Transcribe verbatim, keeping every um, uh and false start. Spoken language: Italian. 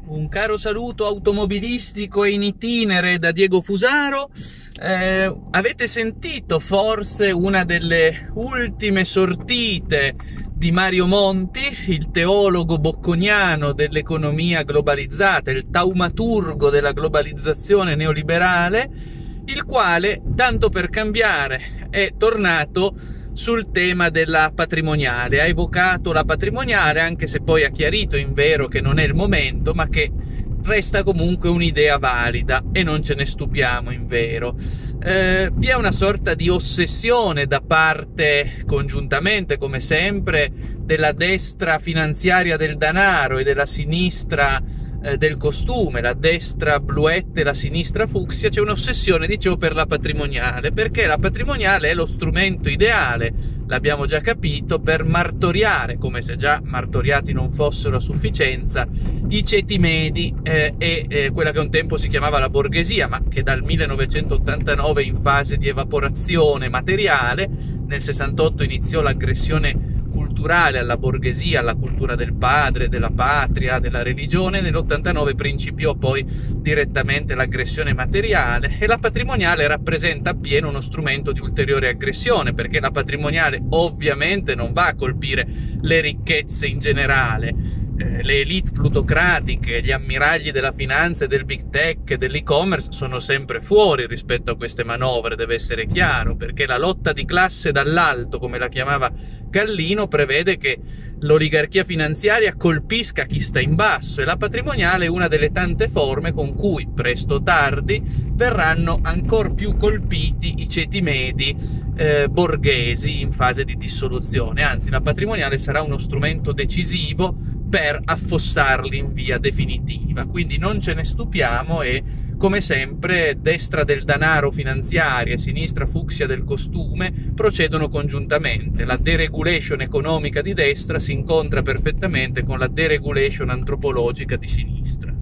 Un caro saluto automobilistico e in itinere da Diego Fusaro. Eh, avete sentito forse una delle ultime sortite di Mario Monti, il teologo bocconiano dell'economia globalizzata, il taumaturgo della globalizzazione neoliberale, il quale, tanto per cambiare, è tornato sul tema della patrimoniale. Ha evocato la patrimoniale, anche se poi ha chiarito invero che non è il momento, ma che resta comunque un'idea valida e non ce ne stupiamo invero. Eh, vi è una sorta di ossessione da parte, congiuntamente come sempre, della destra finanziaria del denaro e della sinistra eh, del costume, la destra bluette e la sinistra fucsia. C'è un'ossessione, dicevo, per la patrimoniale, perché la patrimoniale è lo strumento ideale, l'abbiamo già capito, per martoriare, come se già martoriati non fossero a sufficienza, i ceti medi eh, e eh, quella che un tempo si chiamava la borghesia, ma che dal millenovecentottantanove è in fase di evaporazione materiale. Nel sessantotto iniziò l'aggressione culturale alla borghesia, alla cultura del padre, della patria, della religione. Nell'ottantanove principiò poi direttamente l'aggressione materiale, e la patrimoniale rappresenta appieno uno strumento di ulteriore aggressione, perché la patrimoniale ovviamente non va a colpire le ricchezze in generale. Eh, le elite plutocratiche, gli ammiragli della finanza e del big tech e dell'e-commerce sono sempre fuori rispetto a queste manovre, deve essere chiaro, perché la lotta di classe dall'alto, come la chiamava Gallino, prevede che l'oligarchia finanziaria colpisca chi sta in basso, e la patrimoniale è una delle tante forme con cui, presto o tardi, verranno ancor più colpiti i ceti medi eh, borghesi in fase di dissoluzione. Anzi, la patrimoniale sarà uno strumento decisivo per affossarli in via definitiva. Quindi non ce ne stupiamo, e come sempre destra del denaro finanziaria e sinistra fucsia del costume procedono congiuntamente. La deregulation economica di destra si incontra perfettamente con la deregulation antropologica di sinistra.